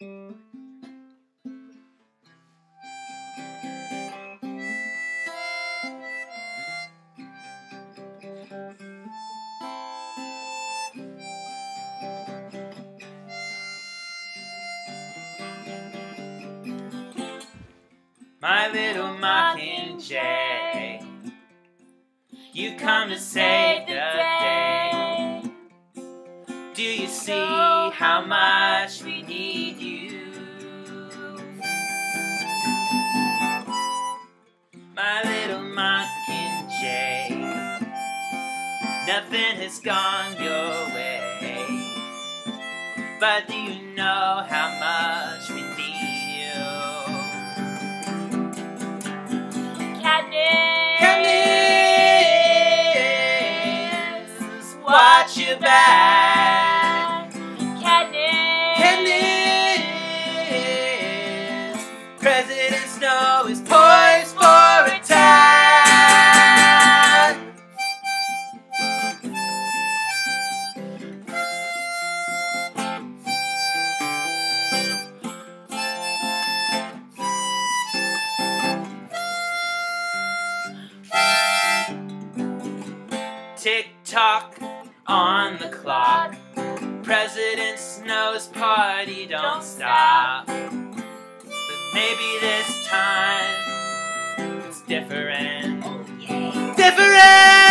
My little Mockingjay, you've come to save the day. Do you see how much we need you? My little Mockingjay, nothing has gone your way, but do you know how much we need you? Katniss, watch your back. Katniss, President Snow is poised for attack. Tick-tock on the clock, President Snow's party don't stop. But maybe this time it's different. Oh, yeah. Different!